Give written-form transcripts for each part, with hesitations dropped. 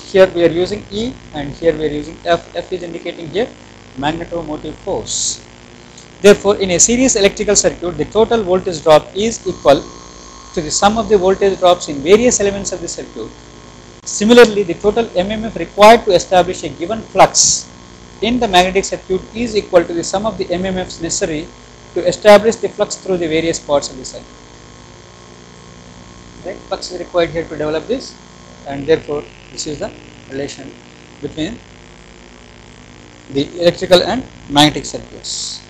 here we are using E and here we are using F. F is indicating here magnetomotive force. Therefore, in a series electrical circuit, the total voltage drop is equal to the sum of the voltage drops in various elements of the circuit. Similarly, the total MMF required to establish a given flux in the magnetic circuit is equal to the sum of the MMFs necessary to establish the flux through the various parts of the circuit. Right? Flux is required here to develop this, and therefore this is the relation between the electrical and magnetic circuits.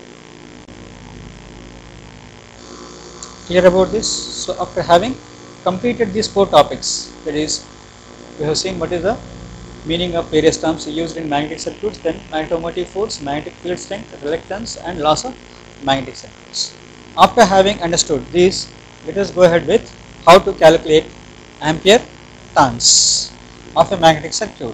Clear about this? So after having completed these 4 topics, that is, we have seen what is the meaning of various terms used in magnetic circuits, then magnetomotive force, magnetic field strength, reluctance and loss of magnetic circuits. After having understood these, let us go ahead with how to calculate ampere turns of a magnetic circuit.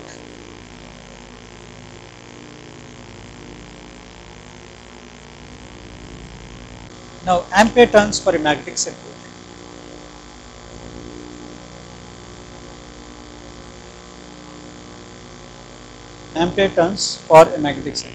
Now, ampere turns for a magnetic circuit. Ampere turns for a magnetic circuit.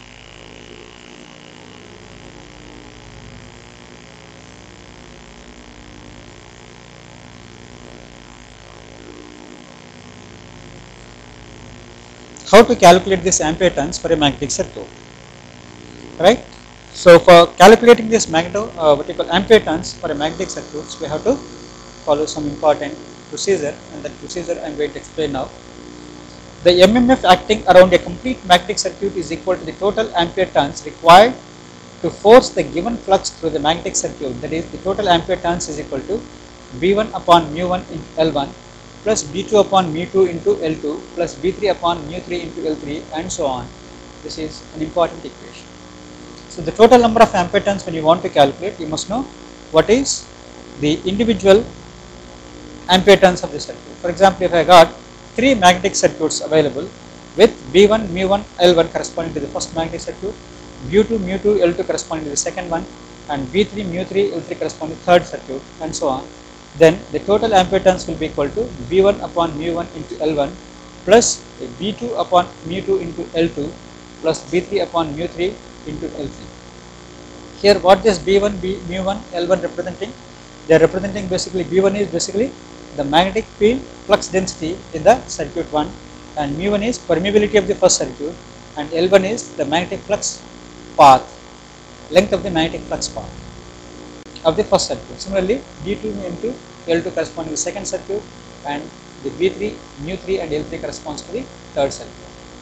How to calculate this ampere turns for a magnetic circuit, right? So for calculating this ampere turns for a magnetic circuit, we have to follow some important procedure, and that procedure I am going to explain now. The MMF acting around a complete magnetic circuit is equal to the total ampere turns required to force the given flux through the magnetic circuit. That is, the total ampere turns is equal to V1 upon mu1 into L1 plus B2 upon mu2 into L2 plus B3 upon mu3 into L3 and so on. This is an important equation. So the total number of ampere turns when you want to calculate, you must know what is the individual ampere turns of the circuit. For example, if I got 3 magnetic circuits available with B1, mu1, L1 corresponding to the first magnetic circuit, mu2, L2 corresponding to the second one, and B3, mu3, L3 corresponding to the third circuit and so on, then the total ampere turns will be equal to B1 upon mu1 into L1 plus B2 upon mu2 into L2 plus B3 upon mu3 into L3. Here what is B1, mu1, L1 representing? They are representing basically B1 is basically the magnetic field flux density in the circuit 1, and mu1 is permeability of the first circuit, and L1 is the magnetic flux path, length of the magnetic flux path of the first circuit. Similarly, B2 into L2 corresponds to the second circuit, and the B3, mu3 and L3 corresponds to the third circuit.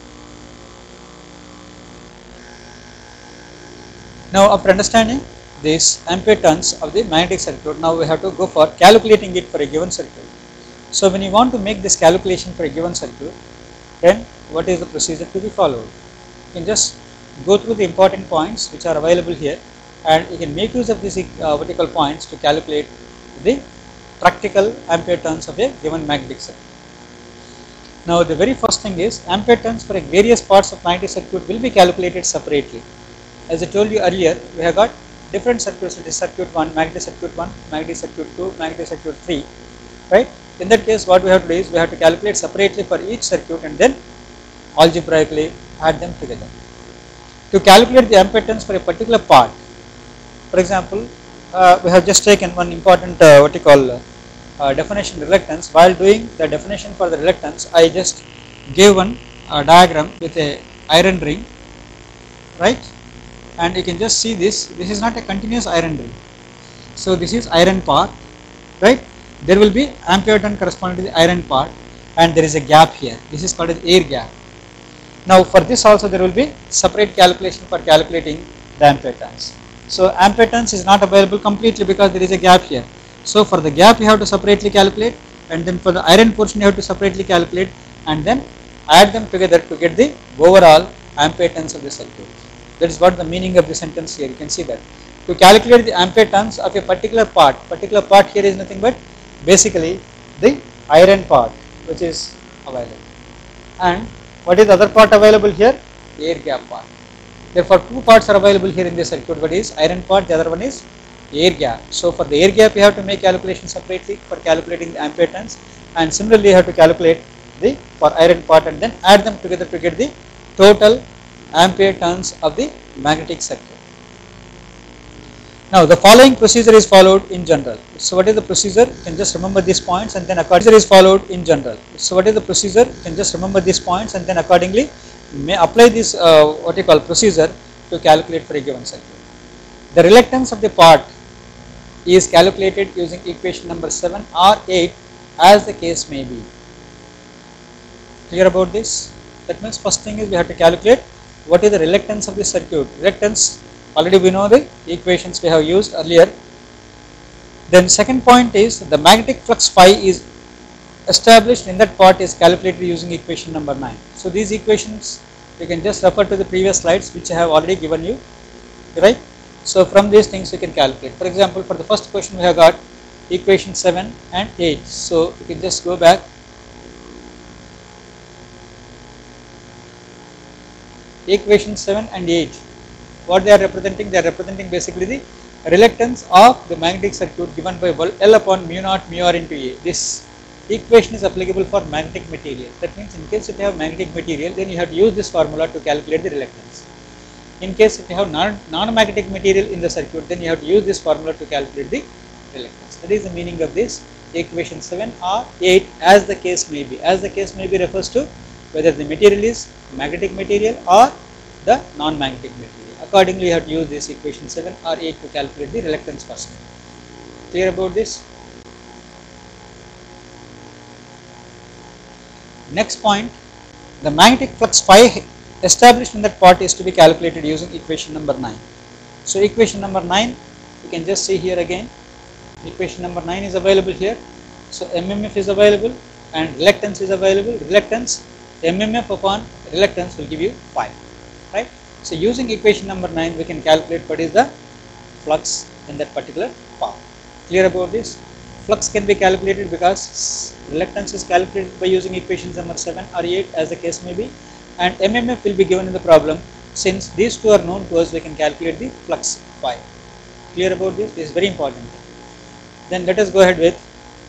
Now after understanding this ampere turns of the magnetic circuit, now we have to go for calculating it for a given circuit. So when you want to make this calculation for a given circuit, then what is the procedure to be followed? You can just go through the important points which are available here, and you can make use of these vertical points to calculate the practical ampere turns of a given magnetic circuit. Now the very first thing is ampere turns for various parts of magnetic circuit will be calculated separately. As I told you earlier, we have got different circuits, it is circuit 1, magnetic circuit 1, magnetic circuit 2, magnetic circuit 3, right? In that case, what we have to do is we have to calculate separately for each circuit and then algebraically add them together. To calculate the ampere turns for a particular part, for example, we have just taken one important definition reluctance. While doing the definition for the reluctance, I just gave one diagram with a iron ring, right? And you can just see this is not a continuous iron ring. So this is iron part, right? There will be ampere turn corresponding to the iron part, and there is a gap here. This is called as air gap. Now for this also there will be separate calculation for calculating the ampere turns. So ampere turns is not available completely because there is a gap here. So for the gap you have to separately calculate, and then for the iron portion you have to separately calculate, and then add them together to get the overall ampere turns of the circuit. That is what the meaning of the sentence here. You can see that. To calculate the ampere turns of a particular part here is nothing but basically the iron part which is available. And what is the other part available here? Air gap part. Therefore, 2 parts are available here in this circuit. One is iron part, the other one is air gap. So for the air gap you have to make calculation separately for calculating the ampere turns, and similarly you have to calculate the for iron part and then add them together to get the total ampere turns of the magnetic circuit. Now the following procedure is followed in general. So what is the procedure? You can just remember these points and then accordingly is followed in general. So what is the procedure? You can just remember these points and then accordingly may apply this what you call procedure to calculate for a given circuit. The reluctance of the part is calculated using equation number 7 or 8 as the case may be. Clear about this? That means first thing is we have to calculate what is the reluctance of the circuit. Reluctance, already we know the equations we have used earlier. Then second point is the magnetic flux phi is established in that part is calculated using equation number 9. So these equations you can just refer to the previous slides which I have already given you, right? So from these things you can calculate. For example, for the first question we have got equation 7 and 8. So you can just go back. Equation 7 and 8, what they are representing? They are representing basically the reluctance of the magnetic circuit given by L upon mu naught mu r into A. This equation is applicable for magnetic material. That means in case if you have magnetic material, then you have to use this formula to calculate the reluctance. In case if you have non-magnetic material in the circuit, then you have to use this formula to calculate the reluctance. That is the meaning of this equation 7 or 8 as the case may be. As the case may be refers to whether the material is magnetic material or the non-magnetic material. Accordingly, you have to use this equation 7 or 8 to calculate the reluctance first. Clear about this? Next point, the magnetic flux phi established in that part is to be calculated using equation number 9. So equation number 9, you can just see here again, equation number 9 is available here. So MMF is available and reluctance is available. Reluctance, MMF upon reluctance will give you phi, right? So using equation number 9 we can calculate what is the flux in that particular part. Clear about this? Flux can be calculated because reluctance is calculated by using equations number 7 or 8 as the case may be, and MMF will be given in the problem. Since these two are known to us, we can calculate the flux phi. Clear about this? This is very important. Then let us go ahead with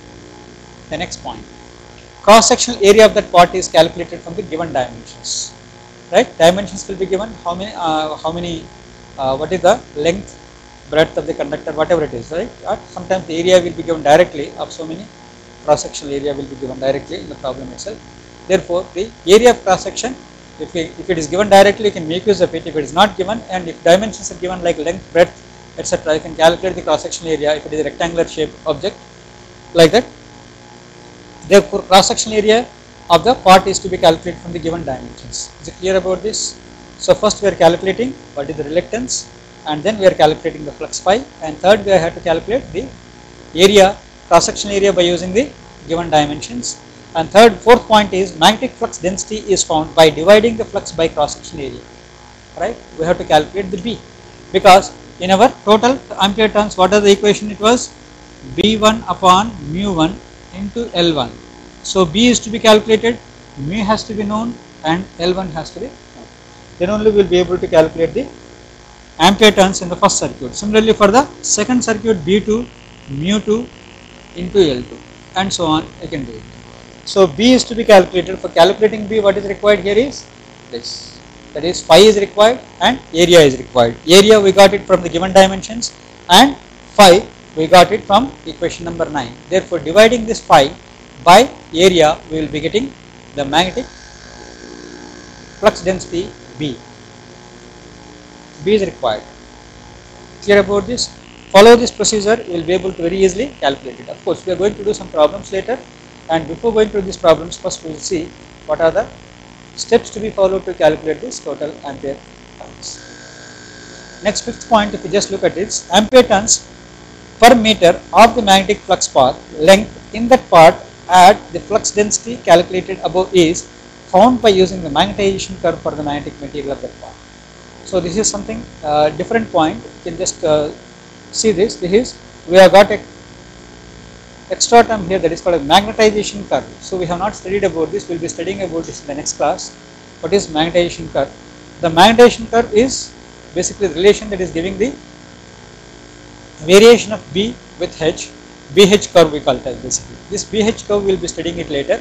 the next point. Cross-sectional area of that part is calculated from the given dimensions. Right? Dimensions will be given. How many? What is the length, breadth of the conductor, whatever it is, right? Sometimes the area will be given directly of so many. Cross-sectional area will be given directly in the problem itself. Therefore, the area of cross-section, if it is given directly, you can make use of it. If it is not given, and if dimensions are given like length, breadth, etc., you can calculate the cross-sectional area if it is a rectangular shaped object, like that. Therefore, cross-sectional area of the part is to be calculated from the given dimensions. Is it clear about this? So first we are calculating what is the reluctance, and then we are calculating the flux phi, and third we have to calculate the area, cross-sectional area by using the given dimensions. And fourth point is magnetic flux density is found by dividing the flux by cross-sectional area. Right? We have to calculate the B, because in our total ampere turns, what is the equation? It was B1 upon mu1 into L1. So B is to be calculated, mu has to be known, and L1 has to be known. Then only we will be able to calculate the ampere turns in the first circuit. Similarly, for the second circuit, B2 mu2 into L2, and so on, you can do it. So B is to be calculated. For calculating B, what is required here is this, that is phi is required and area is required. Area we got it from the given dimensions, and phi we got it from equation number 9. Therefore, dividing this phi by area, we will be getting the magnetic flux density B. B is required. Clear about this? Follow this procedure, you will be able to very easily calculate it. Of course, we are going to do some problems later, and before going to these problems, first we will see what are the steps to be followed to calculate this total ampere turns. Next, fifth point, if you just look at it, ampere turns per meter of the magnetic flux path length in that part at the flux density calculated above is found by using the magnetization curve for the magnetic material of that part. So this is something different point. You can just see this. This is, we have got a extra term here that is called a magnetization curve. So we have not studied about this. We will be studying about this in the next class. What is magnetization curve? The magnetization curve is basically the relation that is giving the variation of B with H. BH curve we call it as basically. This BH curve we will be studying it later,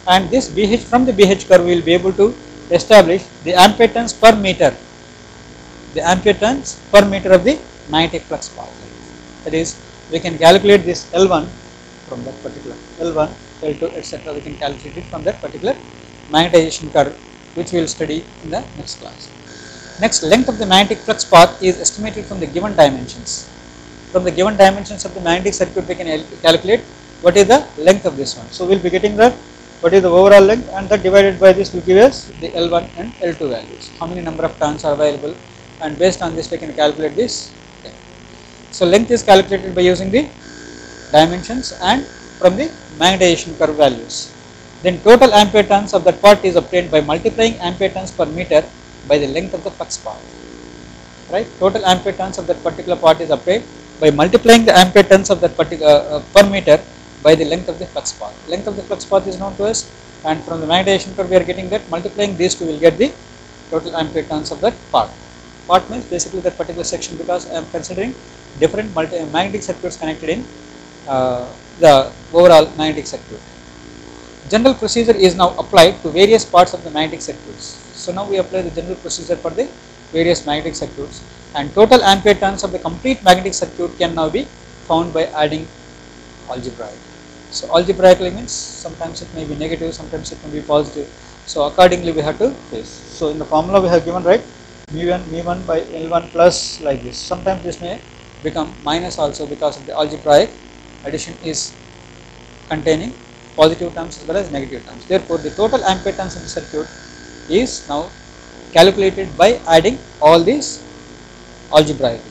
and this BH, from the BH curve we will be able to establish the ampere turns per meter, the ampere turns per meter of the magnetic flux path. That is, we can calculate this L1 from that particular L1, L2, etc. We can calculate it from that particular magnetization curve, which we will study in the next class. Next, length of the magnetic flux path is estimated from the given dimensions. From the given dimensions of the magnetic circuit, we can calculate what is the length of this one. So we will be getting that what is the overall length, and that divided by this will give us the L1 and L2 values. How many number of turns are available, and based on this we can calculate this. Okay. So length is calculated by using the dimensions and from the magnetization curve values. Then total ampere turns of that part is obtained by multiplying ampere turns per meter by the length of the flux path. Right? Total ampere turns of that particular part is obtained by multiplying the ampere turns of that particular per meter by the length of the flux path. Length of the flux path is known to us, and from the magnetization curve we are getting that multiplying these two will get the total ampere turns of that part. Part means basically that particular section, because I am considering different magnetic circuits connected in the overall magnetic circuit. General procedure is now applied to various parts of the magnetic circuits. So now we apply the general procedure for the various magnetic circuits, and total ampere turns of the complete magnetic circuit can now be found by adding algebraic. So algebraically means sometimes it may be negative, sometimes it may be positive. So accordingly we have to face. So in the formula we have given, right, mu1 by L1 plus like this. Sometimes this may become minus also because of the algebraic addition is containing positive terms as well as negative terms. Therefore, the total ampere turns in the circuit is now calculated by adding all these algebraically.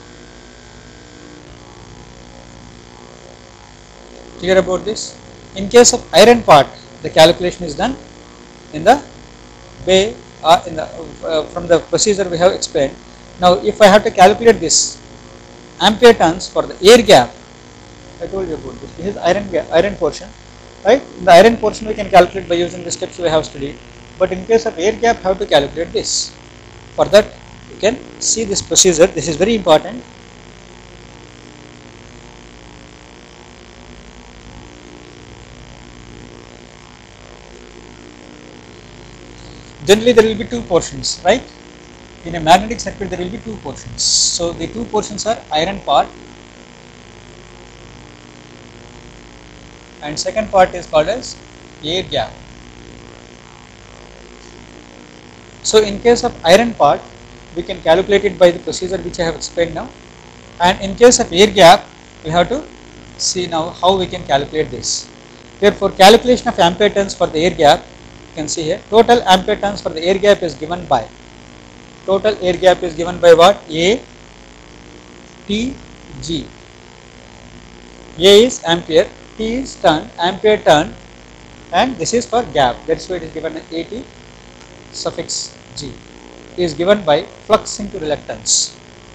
Clear about this? In case of iron part, the calculation is done in the way from the procedure we have explained. Now, if I have to calculate this ampere turns for the air gap, I told you about this. This is iron portion, right? In the iron portion we can calculate by using the steps we have studied. But in case of air gap, how to calculate this? For that, you can see this procedure. This is very important. Generally, there will be two portions, right? In a magnetic circuit, there will be two portions. So the two portions are iron part, and second part is called as air gap. So in case of iron part, we can calculate it by the procedure which I have explained now, and in case of air gap, we have to see now how we can calculate this. Therefore, calculation of ampere turns for the air gap, you can see here, total ampere turns for the air gap is given by, total air gap is given by what? A, T, G. A is ampere, T is turn, ampere turn, and this is for gap. That's why it is given AT suffix G. It is given by flux into reluctance.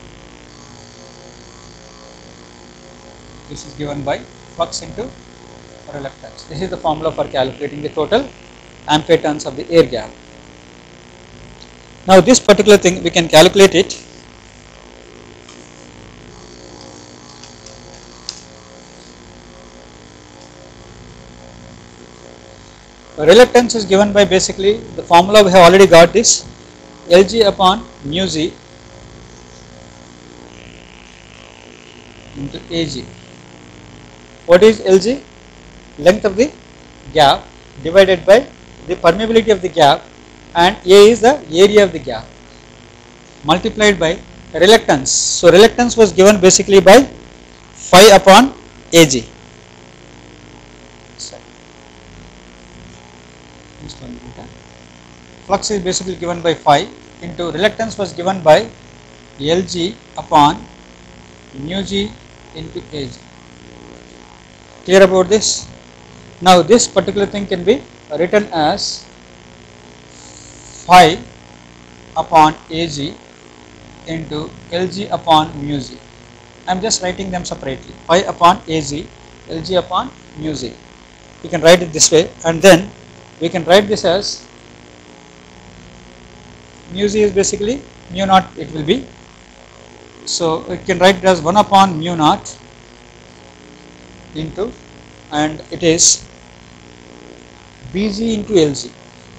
This is given by flux into reluctance. This is the formula for calculating the total ampere turns of the air gap. Now this particular thing we can calculate it reluctance is given by basically the formula we have already got this Lg upon mu z into Ag. What is Lg? Length of the gap divided by the permeability of the gap, and A is the area of the gap multiplied by reluctance. So reluctance was given basically by phi upon Ag. Flux is basically given by phi into reluctance was given by Lg upon mu g into Ag. Clear about this? Now this particular thing can be written as phi upon Ag into Lg upon mu z. I am just writing them separately. Phi upon Ag, Lg upon mu z. We can write it this way, and then we can write this as mu z is basically mu naught it will be. So we can write it as 1 upon mu naught into, and it is Bg into Lg.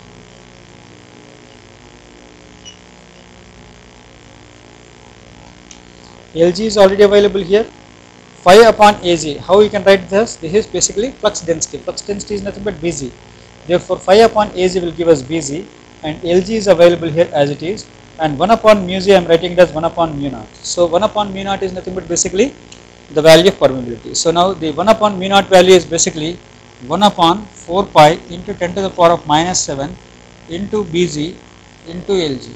Lg is already available here. Phi upon Ag. How you can write this? This is basically flux density. Flux density is nothing but Bg. Therefore, phi upon Ag will give us Bg, and Lg is available here as it is. And 1 upon mu z I am writing it as 1 upon mu naught. So 1 upon mu naught is nothing but basically the value of permeability. So now the 1 upon mu naught value is basically 1 upon 4 pi into 10 to the power of minus 7 into Bg into Lg.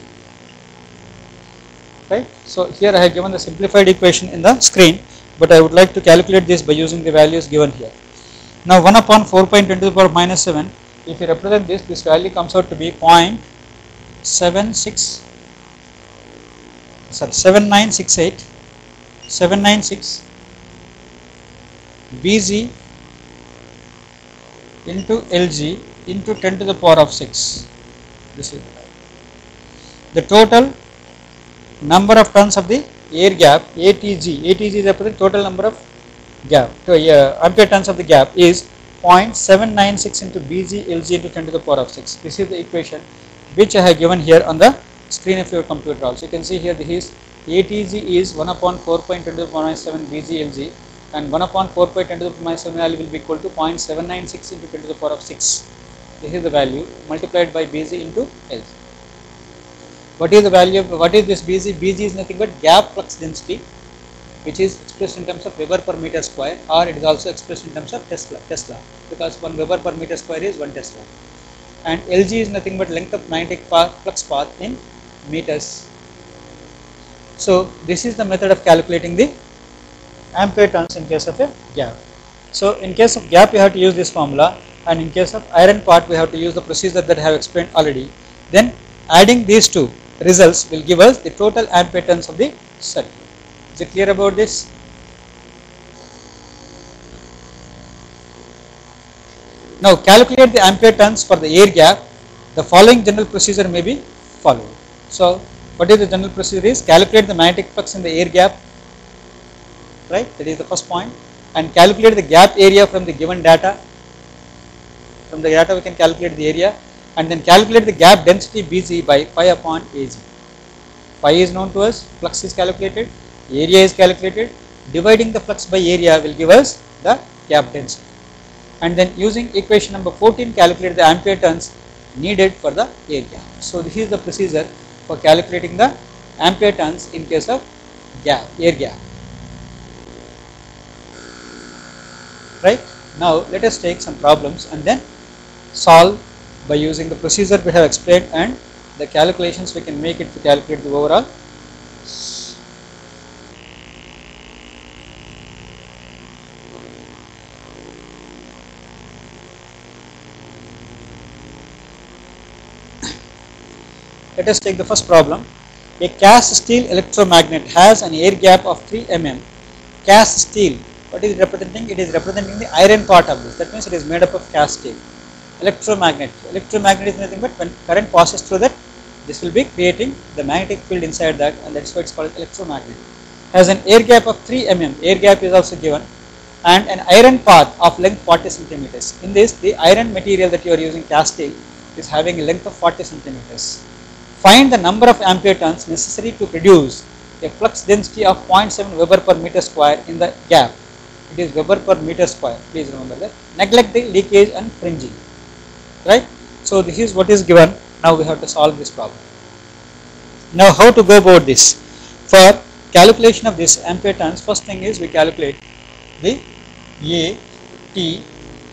Right. So here I have given the simplified equation in the screen, but I would like to calculate this by using the values given here. Now 1 upon 4 pi into 10 to the power of minus 7, if you represent this, this value comes out to be 7968 Bg into Lg into 10 to the power of 6. This is the total number of turns of the air gap ATG. ATG is the total number of gap, ampere turns of the gap is 0.796 into Bg Lg into 10 to the power of 6. This is the equation which I have given here on the screen of your computer also. You can see here this is ATG is 1 upon 4 pi 10 to the power minus 7 Bg Lg, and 1 upon 4 pi 10 to the power minus 7 value will be equal to 0.796 into 10 to the power of 6. This is the value multiplied by Bg into Lg. What is the value of, what is this Bg? Bg is nothing but gap flux density, which is expressed in terms of Weber per meter square, or it is also expressed in terms of Tesla, because 1 Weber per meter square is 1 Tesla. And Lg is nothing but length of magnetic flux path in meters. So this is the method of calculating the ampere turns in case of a gap. So in case of gap, you have to use this formula, and in case of iron part, we have to use the procedure that I have explained already. Then adding these two results will give us the total ampere turns of the circuit. Is it clear about this? Now calculate the ampere turns for the air gap. The following general procedure may be followed. So what is the general procedure is calculate the magnetic flux in the air gap, right? That is the first point, and calculate the gap area from the given data. From the data we can calculate the area, and then calculate the gap density Bg by phi upon Ag. Phi is known to us, flux is calculated, area is calculated. Dividing the flux by area will give us the gap density, and then using equation number 14 calculate the ampere turns needed for the air gap. So this is the procedure for calculating the ampere turns in case of gap, air gap. Right. Now let us take some problems and then solve by using the procedure we have explained and the calculations we can make it to calculate the overall. Let us take the first problem. A cast steel electromagnet has an air gap of 3 mm. Cast steel, what is it representing? It is representing the iron part of this. That means it is made up of cast steel. Electromagnet. Electromagnet is nothing but when current passes through that, this will be creating the magnetic field inside that, and that is why it is called electromagnet. Has an air gap of 3 mm. Air gap is also given, and an iron path of length 40 centimeters. In this, the iron material that you are using, cast steel, is having a length of 40 centimeters. Find the number of ampere turns necessary to produce a flux density of 0.7 Weber per meter square in the gap. It is Weber per meter square. Please remember that. Neglect the leakage and fringing. Right. So this is what is given. Now we have to solve this problem. Now how to go about this? For calculation of this ampere turns, first thing is we calculate the A, T,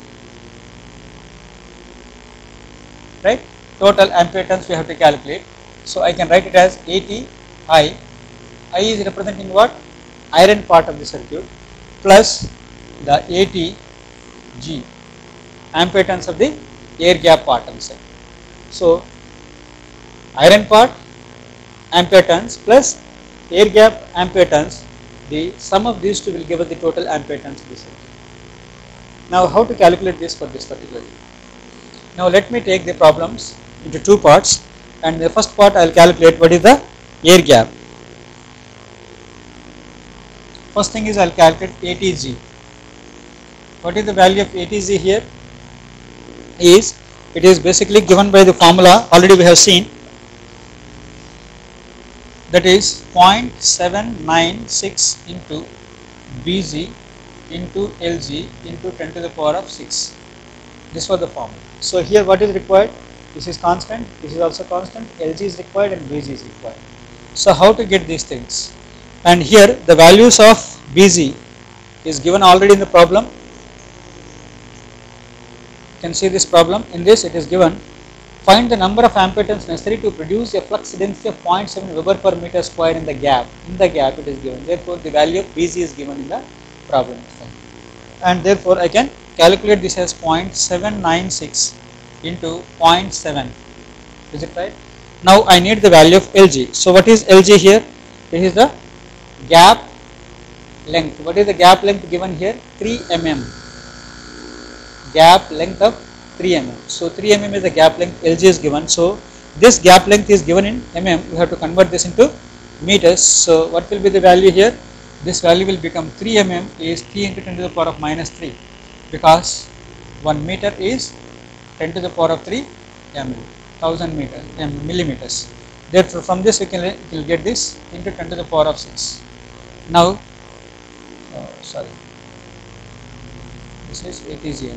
right? Total ampere turns we have to calculate. So I can write it as AT I. I is representing what? Iron part of the circuit, plus the AT G, ampere turns of the air gap part of the circuit. So iron part ampere turns plus air gap ampere turns, the sum of these two will give us the total ampere turns of the circuit. Now how to calculate this for this particular thing? Now let me take the problems into two parts, and the first part I will calculate what is the air gap. First thing is I will calculate ATG. What is the value of ATG here? Is it is basically given by the formula already we have seen, that is 0.796 into Bg into Lg into 10 to the power of 6. This was the formula. So here what is required? This is constant, this is also constant, Lg is required and Bg is required. So how to get these things? And here the values of Bg is given already in the problem. You can see this problem. In this it is given, find the number of ampere turns necessary to produce a flux density of 0.7 Weber per meter square in the gap. In the gap it is given. Therefore, the value of Bg is given in the problem. And therefore, I can calculate this as 0.796 into 0.7. Is it right? Now I need the value of Lg. So what is Lg here? This is the gap length. What is the gap length given here? 3 mm. Gap length of 3 mm. So 3 mm is the gap length, Lg is given. So this gap length is given in mm. We have to convert this into meters. So what will be the value here? This value will become 3 mm is 3 into 10 to the power of minus 3, because 1 meter is 10 to the power of 3 mm, 1000 millimeters. Therefore, from this we will get this into 10 to the power of 6. Now, this is ATG.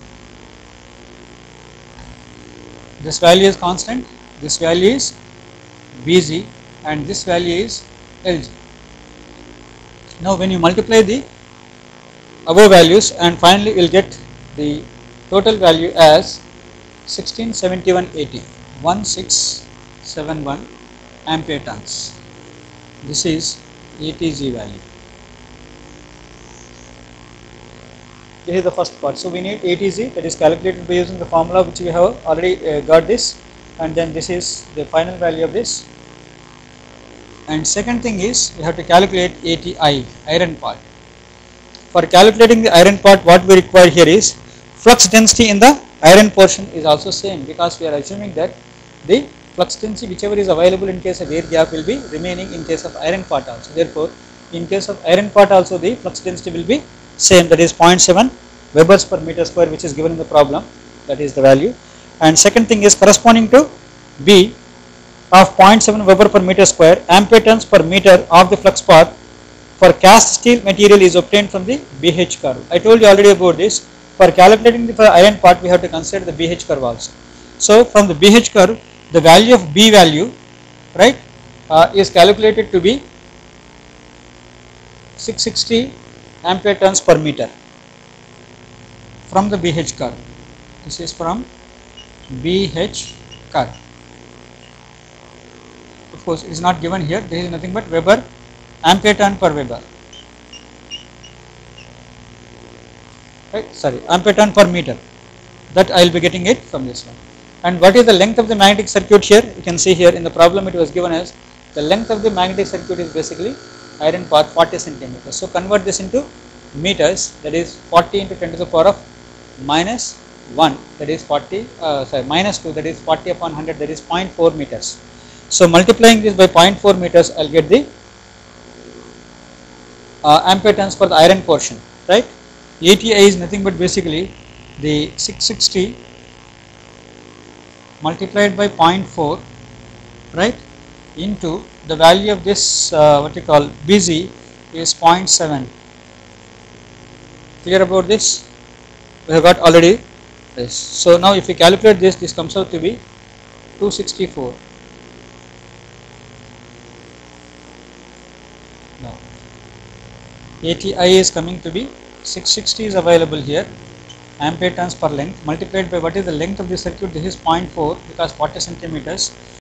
This value is constant, this value is Bg, and this value is Lg. Now when you multiply the above values, and finally we will get the total value as 1671.80, 1671 ampere turns. This is ATG value. This is the first part. So we need ATG, that is calculated by using the formula which we have already got this, and then this is the final value of this. And second thing is we have to calculate ATI, iron part. For calculating the iron part, what we require here is flux density in the iron portion is also same, because we are assuming that the flux density whichever is available in case of air gap will be remaining in case of iron part also. Therefore, in case of iron part also the flux density will be same, that is 0.7 Webers per meter square, which is given in the problem, that is the value. And second thing is corresponding to B of 0.7 Weber per meter square, ampere turns per meter of the flux path for cast steel material is obtained from the BH curve. I told you already about this. For calculating the iron part, we have to consider the BH curve also. So from the BH curve, the value of B value, right, is calculated to be 660 ampere turns per meter from the BH curve. This is from BH curve. Of course, it is not given here. This is nothing but Weber, ampere turn per Weber. Right? Sorry, ampere turn per meter. That I will be getting it from this one. And what is the length of the magnetic circuit here? You can see here in the problem it was given as the length of the magnetic circuit is basically iron part 40 centimeters. So convert this into meters, that is 40 into 10 to the power of minus 1, that is 40, minus 2, that is 40 upon 100, that is 0.4 meters. So multiplying this by 0.4 meters, I will get the ampere turns for the iron portion, right. ATI is nothing but basically the 660 multiplied by 0.4, right, into the value of this what you call Bg is 0.7. Clear about this? We have got already this. So now if we calculate this, this comes out to be 264. Now ATI is coming to be 660 is available here, ampere turns per length multiplied by what is the length of the circuit. This is 0.4 because 40 centimeters.